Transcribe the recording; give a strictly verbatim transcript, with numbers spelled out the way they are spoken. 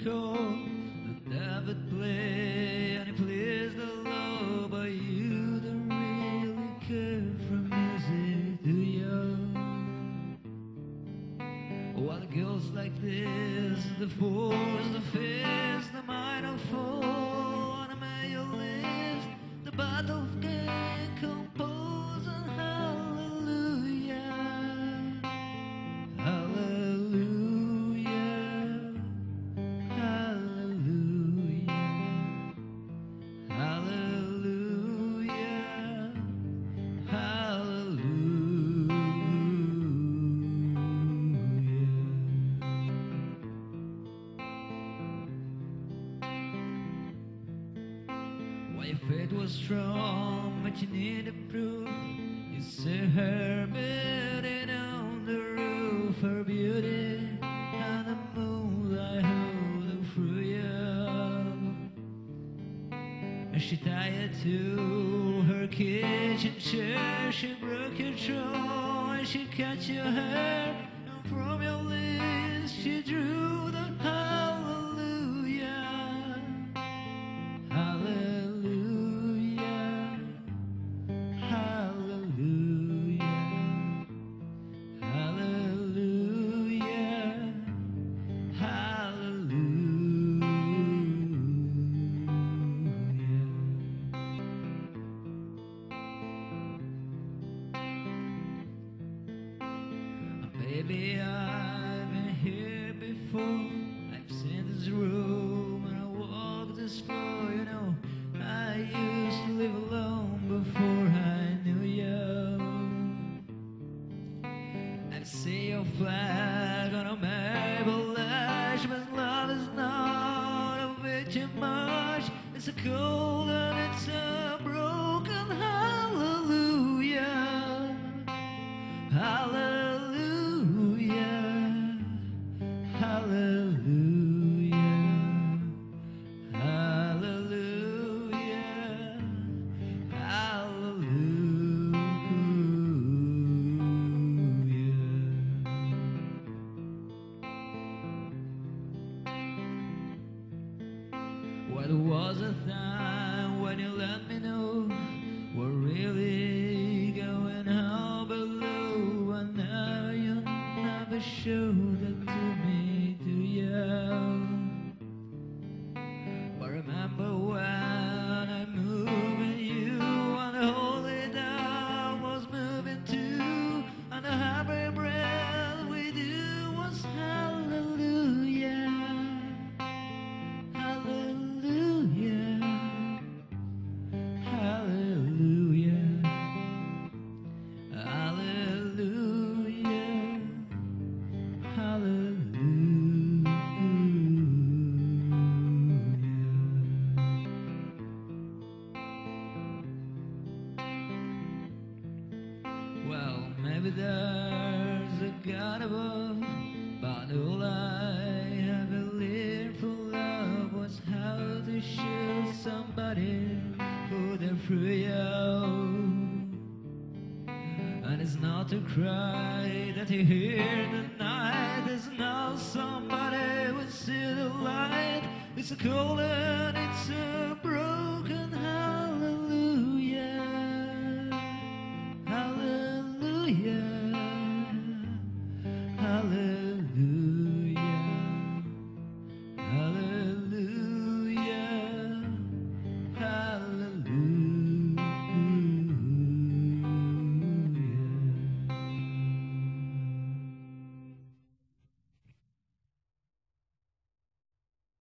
call, the David play, and he plays the love, but you don't really care for music, do you? While girls like this, the force, the face, the minor fall on a male list, the battle can compose and hallelujah, hallelujah, hallelujah, hallelujah, hallelujah. Why your faith was strong, but you needed proof. You saw her building on the roof, her beauty and the moonlight holding through you. And she tied to her kitchen chair, she broke your jaw and she cut your hair, and from your lips she drew the hallelujah, hallelujah, hallelujah, hallelujah, hallelujah. Baby, I've been here before. I've seen this room and I walked this floor. You know, I used to live alone before I knew you. I've seen your flag on a marble arch, but love is not a bit too much. It's a cold and it's a broken hallelujah, hallelujah, hallelujah, hallelujah, hallelujah. What was a time when you let me know we're really going out below, and now you never show that to me, do you? But remember when I moved in you, and the holy dove was moving too, and the happy breath we do was hallelujah, hallelujah, hallelujah, hallelujah, hallelujah. Well, maybe there's a God above, but all I ever lived for love was how to shoot somebody who they're free of. And it's not to cry that you hear the night. There's now somebody will see the light. It's a cold and it's a broken hallelujah, hallelujah,